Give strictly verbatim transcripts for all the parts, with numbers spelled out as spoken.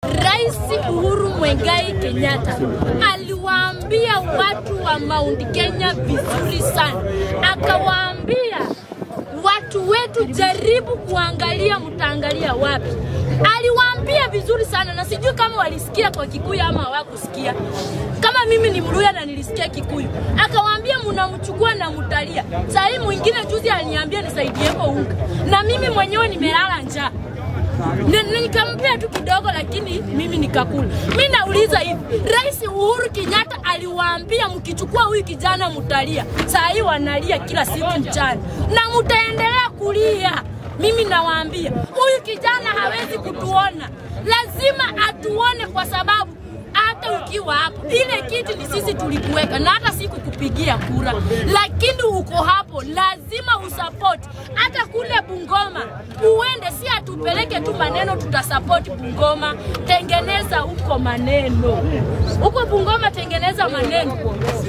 Rais Uhuru Kenyatta aliwaambia watu wa Mount Kenya vizuri sana. Akawaambia watu wetu jaribu kuangalia mtaangalia wapi. Aliwaambia vizuri sana na sijui kama walisikia kwa Kikuyu ama hawakusikia. Kama mimi ni Mluya na nilisikia Kikuyu. Akawaambia mnamchukua na mtalia. Sasa mwingine juzi aliniambia nisaidie kwa unga. Na mimi mwenyewe nimelala njaa. Nikampea tu kidogo lakini mimi nikakula. Mimi nauliza hivi, Rais Uhuru Kenyatta aliwaambia mkichukua huyu kijana mtalia. Sasa hii wanalia kila siku mchana. Na mtaendelea kulia. Mimi nawaambia, huyu kijana hawezi kutuona. Lazima atuone kwa sababu hata ukiwa hapo, ile kiti ni sisi tulikuweka na hata siku kupigia kura. Lakini uko hapo, lazima usupport. Hata kule Bungoma, uende si atupeleke tu maneno tutasupport Bungoma. Tengeneza uko maneno. Uko Bungoma tengeneza maneno.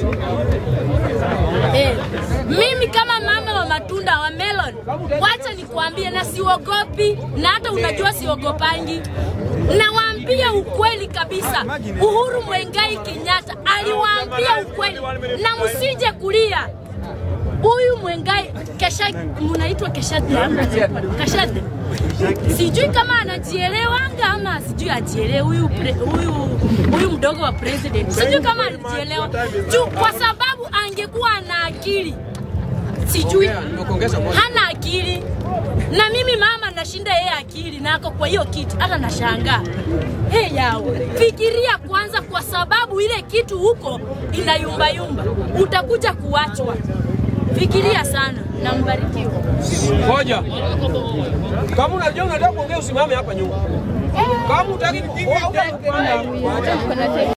Eh, mimi kama mama wa matunda wa melon, wacha nikuambie na siogopi na hata unajua siogopangi. Nawaambia ukweli kabisa. Uhuru Kenyatta aliwaambia ukweli na msije kulia. Huyu Mwengai kesha mnaitwa Keshadi Keshadi. Sijui kama anajielewanga ama sijui ajielewe huyu huyu huyu mdogo wa president. Sijui kama anajielewa. Juu kwa sababu angekuwa na akili. Sijui hana akili. Na mimi mama nashinda yeye akili na ako kwa hiyo kitu hata nashangaa. Hey yao, fikiria kwanza kwa sababu ile kitu huko inayumba yumba. Utakuja kuachwa. Fikiria sana na mbarikiwe. Ngoja. Kama unajua unataka kuongea usimame hapa nyuma. Kama unataka